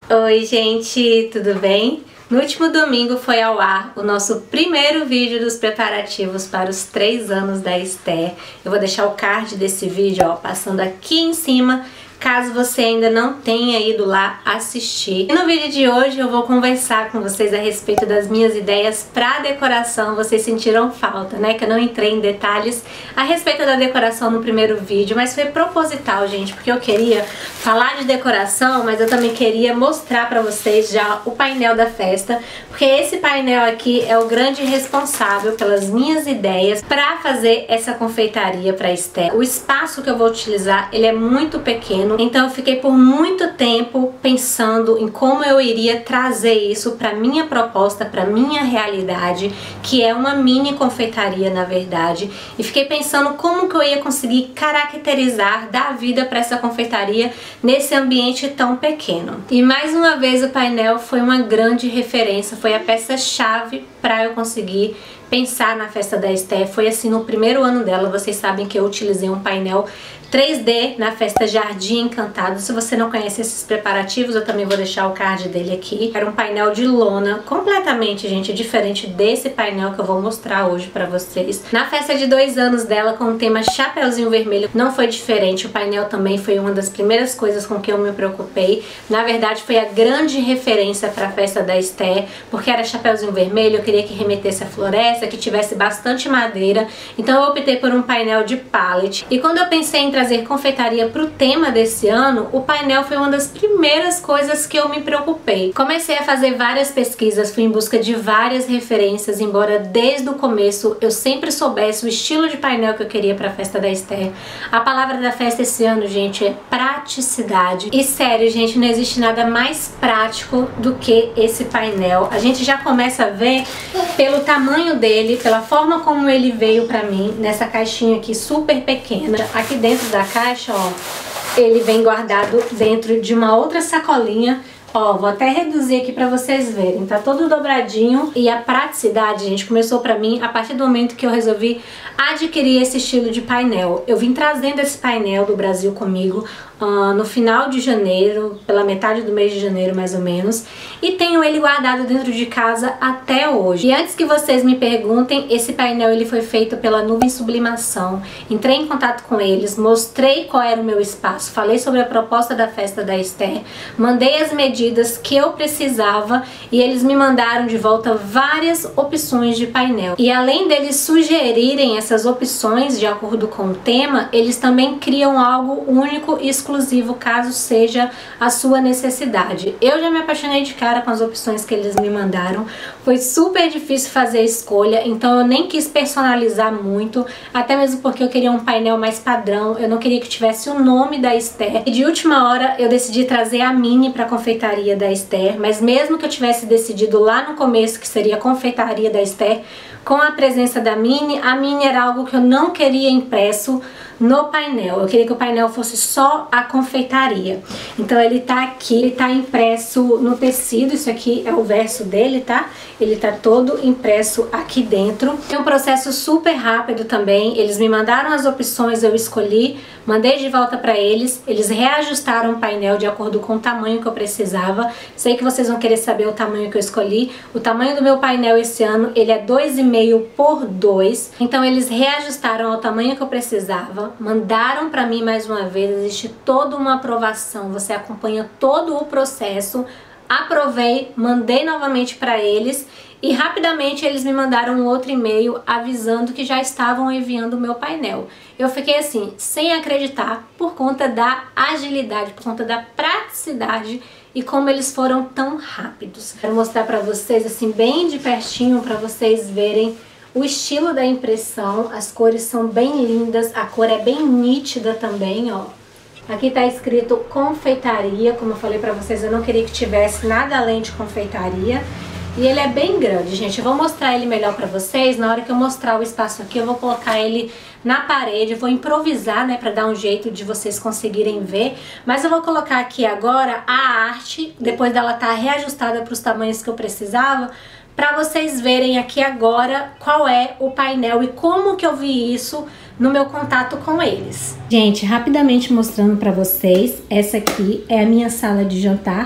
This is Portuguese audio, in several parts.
Oi gente, tudo bem? No último domingo foi ao ar o nosso primeiro vídeo dos preparativos para os 3 anos da Esther. Eu vou deixar o card desse vídeo passando aqui em cima, caso você ainda não tenha ido lá assistir. E no vídeo de hoje eu vou conversar com vocês a respeito das minhas ideias para decoração. Vocês sentiram falta, né? Que eu não entrei em detalhes a respeito da decoração no primeiro vídeo, mas foi proposital, gente, porque eu queria falar de decoração, mas eu também queria mostrar para vocês já o painel da festa, porque esse painel aqui é o grande responsável pelas minhas ideias para fazer essa confeitaria para Esther. O espaço que eu vou utilizar, ele é muito pequeno. Então eu fiquei por muito tempo pensando em como eu iria trazer isso para minha proposta, para minha realidade, que é uma mini confeitaria na verdade, e fiquei pensando como que eu ia conseguir caracterizar, dar vida para essa confeitaria nesse ambiente tão pequeno. E mais uma vez o painel foi uma grande referência, foi a peça-chave para eu conseguir pensar na festa da Esther. Foi assim no primeiro ano dela. Vocês sabem que eu utilizei um painel 3D na festa Jardim Encantado. Se você não conhece esses preparativos, eu também vou deixar o card dele aqui. Era um painel de lona, completamente, gente, diferente desse painel que eu vou mostrar hoje pra vocês. Na festa de 2 anos dela, com o tema Chapeuzinho Vermelho, não foi diferente. O painel também foi uma das primeiras coisas com que eu me preocupei. Na verdade, foi a grande referência pra festa da Esther, porque era Chapeuzinho Vermelho, eu queria que remetesse à floresta, que tivesse bastante madeira. Então eu optei por um painel de pallet. E quando eu pensei em trazer confeitaria para o tema desse ano, o painel foi uma das primeiras coisas que eu me preocupei. Comecei a fazer várias pesquisas, fui em busca de várias referências, embora desde o começo eu sempre soubesse o estilo de painel que eu queria para a festa da Esther. A palavra da festa esse ano, gente, é praticidade. E sério, gente, não existe nada mais prático do que esse painel. A gente já começa a ver pelo tamanho dele, pela forma como ele veio para mim, nessa caixinha aqui super pequena. Aqui dentro da caixa, ó, ele vem guardado dentro de uma outra sacolinha. Ó, vou até reduzir aqui pra vocês verem, tá todo dobradinho. E a praticidade, gente, começou pra mim a partir do momento que eu resolvi adquirir esse estilo de painel. Eu vim trazendo esse painel do Brasil comigo no final de janeiro, pela metade do mês de janeiro mais ou menos, e tenho ele guardado dentro de casa até hoje. E antes que vocês me perguntem, esse painel ele foi feito pela Nuvem Sublimação. Entrei em contato com eles, mostrei qual era o meu espaço, falei sobre a proposta da festa da Esther, mandei as medidas que eu precisava e eles me mandaram de volta várias opções de painel. E além deles sugerirem essas opções de acordo com o tema, eles também criam algo único e exclusivo caso seja a sua necessidade. Eu já me apaixonei de cara com as opções que eles me mandaram. Foi super difícil fazer a escolha, então eu nem quis personalizar muito, até mesmo porque eu queria um painel mais padrão, eu não queria que tivesse o nome da Esther. E de última hora eu decidi trazer a mini para a confeitaria da Esther, mas mesmo que eu tivesse decidido lá no começo que seria a confeitaria da Esther, com a presença da mini, a mini era algo que eu não queria impresso no painel. Eu queria que o painel fosse só a confeitaria. Então ele tá aqui, ele tá impresso no tecido, isso aqui é o verso dele, tá? Ele tá todo impresso aqui dentro. É um processo super rápido também, eles me mandaram as opções, eu escolhi, mandei de volta pra eles, eles reajustaram o painel de acordo com o tamanho que eu precisava. Sei que vocês vão querer saber o tamanho que eu escolhi. O tamanho do meu painel esse ano, ele é 2,5 por 2, então eles reajustaram ao tamanho que eu precisava. Mandaram pra mim mais uma vez, existe toda uma aprovação, você acompanha todo o processo. Aprovei, mandei novamente pra eles e rapidamente eles me mandaram um outro e-mail avisando que já estavam enviando o meu painel. Eu fiquei assim, sem acreditar, por conta da agilidade, por conta da praticidade e como eles foram tão rápidos. Quero mostrar pra vocês assim bem de pertinho pra vocês verem o estilo da impressão. As cores são bem lindas, a cor é bem nítida também, ó. Aqui tá escrito confeitaria, como eu falei pra vocês, eu não queria que tivesse nada além de confeitaria. E ele é bem grande, gente. Eu vou mostrar ele melhor pra vocês. Na hora que eu mostrar o espaço aqui, eu vou colocar ele na parede. Eu vou improvisar, né, pra dar um jeito de vocês conseguirem ver. Mas eu vou colocar aqui agora a arte, depois dela tá reajustada pros tamanhos que eu precisava, pra vocês verem aqui agora qual é o painel e como que eu vi isso no meu contato com eles. Gente, rapidamente mostrando pra vocês, essa aqui é a minha sala de jantar,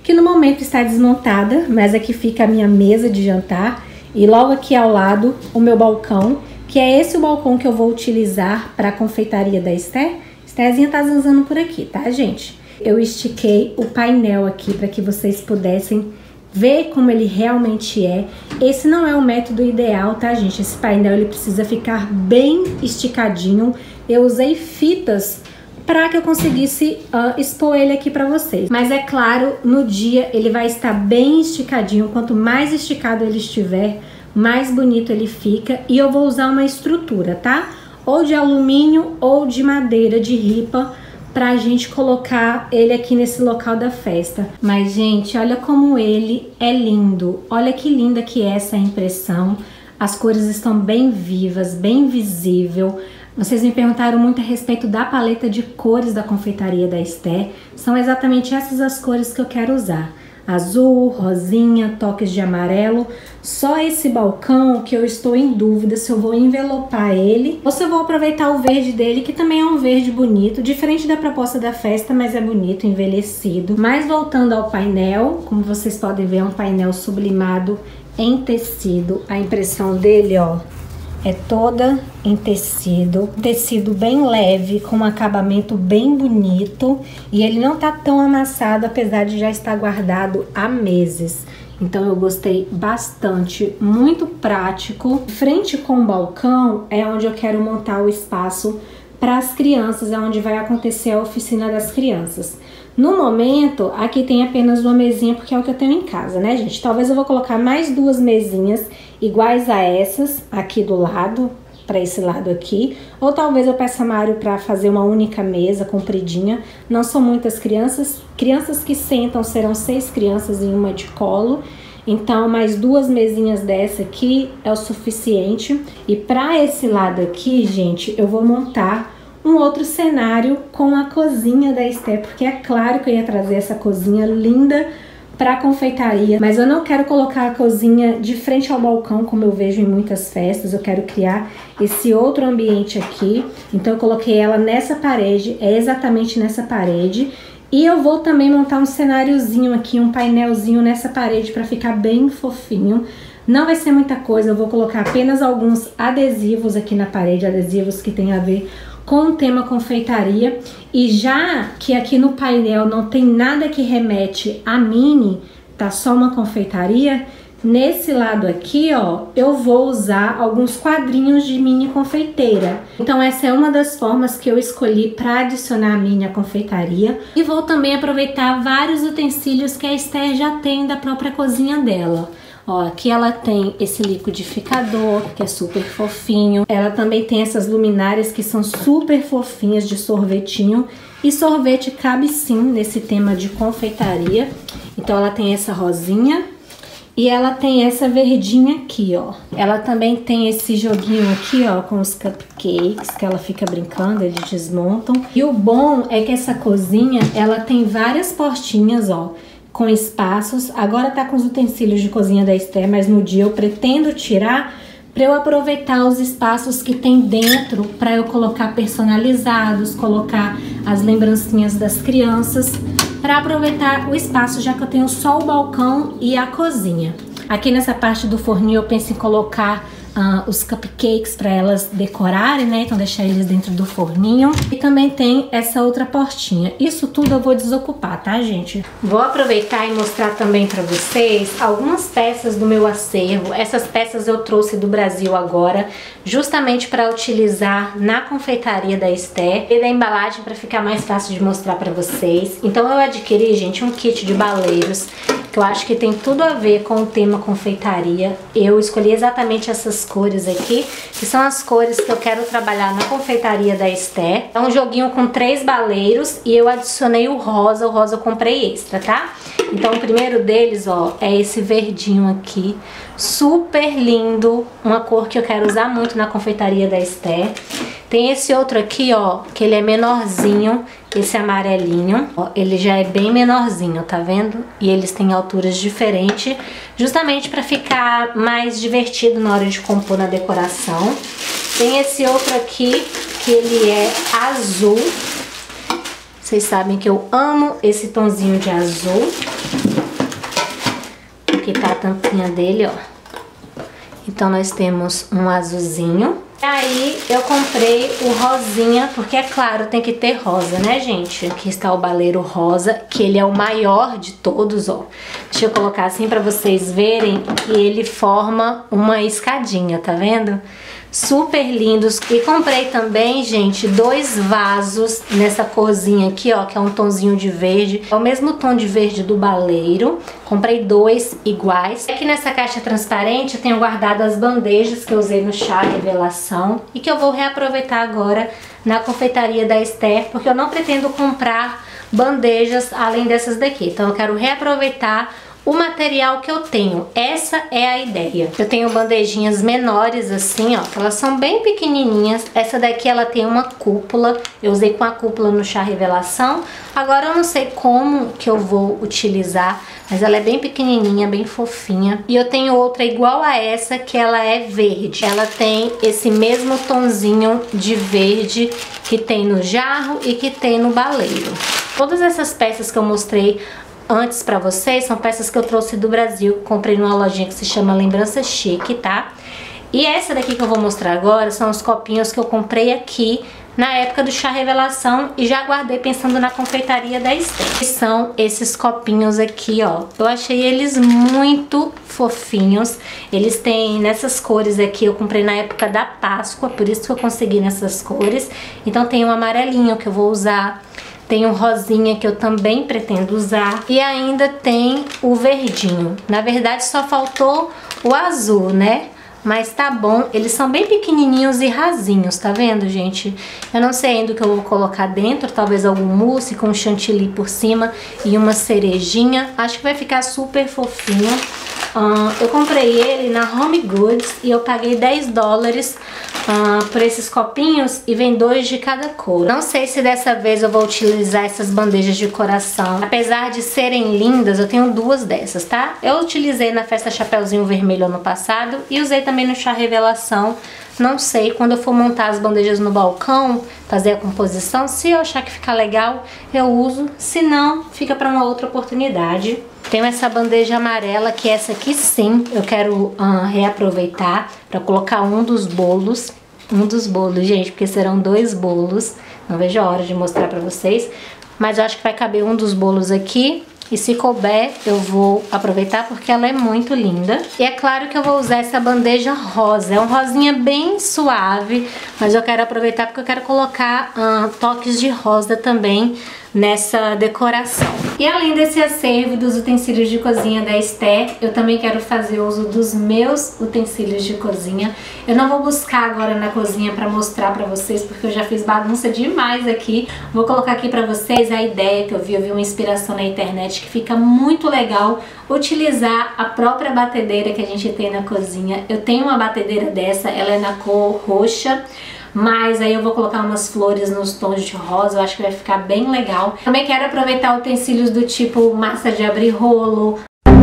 que no momento está desmontada, mas aqui fica a minha mesa de jantar e logo aqui ao lado o meu balcão, que é esse o balcão que eu vou utilizar para a confeitaria da Esther. Estherzinha tá zanzando por aqui, tá, gente? Eu estiquei o painel aqui para que vocês pudessem ver como ele realmente é. Esse não é o método ideal, tá, gente? Esse painel ele precisa ficar bem esticadinho. Eu usei fitas para que eu conseguisse expor ele aqui para vocês. Mas é claro, no dia ele vai estar bem esticadinho. Quanto mais esticado ele estiver, mais bonito ele fica. E eu vou usar uma estrutura, tá? Ou de alumínio ou de madeira de ripa, pra gente colocar ele aqui nesse local da festa. Mas, gente, olha como ele é lindo. Olha que linda que é essa impressão. As cores estão bem vivas, bem visível. Vocês me perguntaram muito a respeito da paleta de cores da confeitaria da Esther. São exatamente essas as cores que eu quero usar. Azul, rosinha, toques de amarelo. Só esse balcão que eu estou em dúvida se eu vou envelopar ele ou se eu vou aproveitar o verde dele, que também é um verde bonito, diferente da proposta da festa, mas é bonito, envelhecido. Mas voltando ao painel, como vocês podem ver, é um painel sublimado em tecido. A impressão dele, ó, é toda em tecido bem leve, com um acabamento bem bonito, e ele não tá tão amassado, apesar de já estar guardado há meses. Então eu gostei bastante, muito prático. Frente com o balcão é onde eu quero montar o espaço para as crianças, é onde vai acontecer a oficina das crianças. No momento, aqui tem apenas uma mesinha, porque é o que eu tenho em casa, né, gente? Talvez eu vou colocar mais duas mesinhas iguais a essas aqui do lado, para esse lado aqui. Ou talvez eu peça a Mário para fazer uma única mesa compridinha. Não são muitas crianças. Crianças que sentam serão 6 crianças em uma de colo. Então, mais duas mesinhas dessa aqui é o suficiente. E para esse lado aqui, gente, eu vou montar um outro cenário com a cozinha da Esther, porque é claro que eu ia trazer essa cozinha linda para confeitaria, mas eu não quero colocar a cozinha de frente ao balcão, como eu vejo em muitas festas. Eu quero criar esse outro ambiente aqui, então eu coloquei ela nessa parede, é exatamente nessa parede. E eu vou também montar um cenáriozinho aqui, um painelzinho nessa parede para ficar bem fofinho. Não vai ser muita coisa, eu vou colocar apenas alguns adesivos aqui na parede, adesivos que tem a ver com o tema confeitaria. E já que aqui no painel não tem nada que remete a mini, tá só uma confeitaria, nesse lado aqui, ó, eu vou usar alguns quadrinhos de mini confeiteira. Então essa é uma das formas que eu escolhi para adicionar a mini à confeitaria. E vou também aproveitar vários utensílios que a Esther já tem da própria cozinha dela. Ó, aqui ela tem esse liquidificador, que é super fofinho. Ela também tem essas luminárias que são super fofinhas de sorvetinho. E sorvete cabe sim nesse tema de confeitaria. Então ela tem essa rosinha e ela tem essa verdinha aqui, ó. Ela também tem esse joguinho aqui, ó, com os cupcakes, que ela fica brincando, eles desmontam. E o bom é que essa cozinha, ela tem várias portinhas, ó, com espaços. Agora tá com os utensílios de cozinha da Esther, mas no dia eu pretendo tirar para eu aproveitar os espaços que tem dentro, para eu colocar personalizados, colocar as lembrancinhas das crianças, para aproveitar o espaço, já que eu tenho só o balcão e a cozinha. Aqui nessa parte do forninho eu penso em colocar os cupcakes para elas decorarem, né? Então deixar eles dentro do forninho. E também tem essa outra portinha. Isso tudo eu vou desocupar, tá, gente? Vou aproveitar e mostrar também para vocês algumas peças do meu acervo. Essas peças eu trouxe do Brasil agora, justamente para utilizar na confeitaria da Esther e da embalagem, para ficar mais fácil de mostrar para vocês. Então eu adquiri, gente, um kit de baleiros que eu acho que tem tudo a ver com o tema confeitaria. Eu escolhi exatamente essas cores aqui, que são as cores que eu quero trabalhar na confeitaria da Esther. É um joguinho com 3 baleiros e eu adicionei o rosa eu comprei extra, tá? Então o primeiro deles, ó, é esse verdinho aqui, super lindo, uma cor que eu quero usar muito na confeitaria da Esther. Tem esse outro aqui, ó, que ele é menorzinho, esse amarelinho, ó, ele já é bem menorzinho, tá vendo? E eles têm alturas diferentes, justamente para ficar mais divertido na hora de compor na decoração. Tem esse outro aqui, que ele é azul. Vocês sabem que eu amo esse tonzinho de azul. aqui tá a tampinha dele, ó. Então nós temos um azulzinho. E aí eu comprei o rosinha, porque é claro, tem que ter rosa, né, gente? Aqui está o baleiro rosa, que ele é o maior de todos, ó. Deixa eu colocar assim pra vocês verem que ele forma uma escadinha, tá vendo? Super lindos. E comprei também, gente, 2 vasos nessa corzinha aqui, ó, que é um tonzinho de verde. É o mesmo tom de verde do baleiro. Comprei 2 iguais. Aqui nessa caixa transparente eu tenho guardado as bandejas que eu usei no chá revelação e que eu vou reaproveitar agora na confeitaria da Esther, porque eu não pretendo comprar bandejas além dessas daqui. Então eu quero reaproveitar o material que eu tenho. Essa é a ideia. Eu tenho bandejinhas menores assim, ó, que elas são bem pequenininhas. Essa daqui ela tem uma cúpula. Eu usei com a cúpula no chá revelação. Agora eu não sei como que eu vou utilizar, mas ela é bem pequenininha, bem fofinha. E eu tenho outra igual a essa, que ela é verde. Ela tem esse mesmo tonzinho de verde que tem no jarro e que tem no baleiro. Todas essas peças que eu mostrei antes pra vocês são peças que eu trouxe do Brasil, comprei numa lojinha que se chama Lembrança Chique, tá? E essa daqui que eu vou mostrar agora são os copinhos que eu comprei aqui na época do chá revelação e já guardei pensando na confeitaria da Esther. São esses copinhos aqui, ó. Eu achei eles muito fofinhos. Eles têm nessas cores aqui, eu comprei na época da Páscoa, por isso que eu consegui nessas cores. Então tem um amarelinho que eu vou usar. Tem um rosinha que eu também pretendo usar. E ainda tem o verdinho. Na verdade só faltou o azul, né? Mas tá bom, eles são bem pequenininhos e rasinhos, tá vendo, gente? Eu não sei ainda o que eu vou colocar dentro, talvez algum mousse com um chantilly por cima e uma cerejinha. Acho que vai ficar super fofinho. Eu comprei ele na Home Goods e eu paguei $10 por esses copinhos e vem 2 de cada cor. Não sei se dessa vez eu vou utilizar essas bandejas de coração. Apesar de serem lindas, eu tenho 2 dessas, tá? Eu utilizei na festa Chapeuzinho Vermelho ano passado e usei também no chá revelação. Não sei, quando eu for montar as bandejas no balcão, fazer a composição, se eu achar que ficar legal, eu uso. Se não, fica para uma outra oportunidade. Tenho essa bandeja amarela, que essa aqui sim, eu quero reaproveitar para colocar um dos bolos, gente, porque serão 2 bolos. Não vejo a hora de mostrar para vocês, mas eu acho que vai caber um dos bolos aqui. E se couber, eu vou aproveitar porque ela é muito linda. E é claro que eu vou usar essa bandeja rosa. É um rosinha bem suave, mas eu quero aproveitar porque eu quero colocar toques de rosa também nessa decoração. E além desse acervo dos utensílios de cozinha da Esther, eu também quero fazer uso dos meus utensílios de cozinha. Eu não vou buscar agora na cozinha pra mostrar pra vocês, porque eu já fiz bagunça demais aqui. Vou colocar aqui pra vocês a ideia que eu vi uma inspiração na internet, que fica muito legal utilizar a própria batedeira que a gente tem na cozinha. Eu tenho uma batedeira dessa, ela é na cor roxa, mas aí eu vou colocar umas flores nos tons de rosa, eu acho que vai ficar bem legal. Também quero aproveitar utensílios do tipo massa de abrir rolo,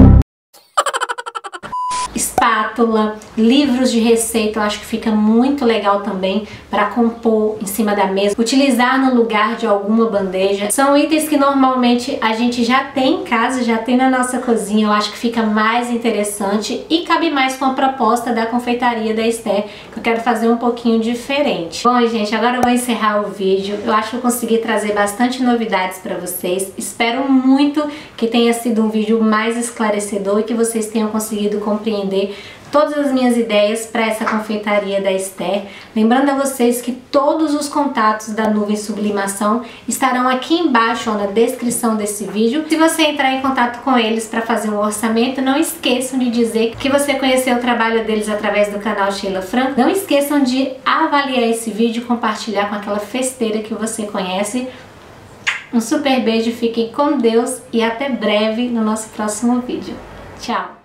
espátula, livros de receita, eu acho que fica muito legal também para compor em cima da mesa, utilizar no lugar de alguma bandeja. São itens que normalmente a gente já tem em casa, já tem na nossa cozinha, eu acho que fica mais interessante e cabe mais com a proposta da confeitaria da Esther, que eu quero fazer um pouquinho diferente. Bom, gente, agora eu vou encerrar o vídeo. Eu acho que eu consegui trazer bastante novidades para vocês. Espero muito que tenha sido um vídeo mais esclarecedor e que vocês tenham conseguido compreender todas as minhas ideias para essa confeitaria da Esther. Lembrando a vocês que todos os contatos da Nuvem Sublimação estarão aqui embaixo na descrição desse vídeo. Se você entrar em contato com eles para fazer um orçamento, não esqueçam de dizer que você conheceu o trabalho deles através do canal Sheila Franco. Não esqueçam de avaliar esse vídeo e compartilhar com aquela festeira que você conhece. Um super beijo, fiquem com Deus e até breve no nosso próximo vídeo. Tchau!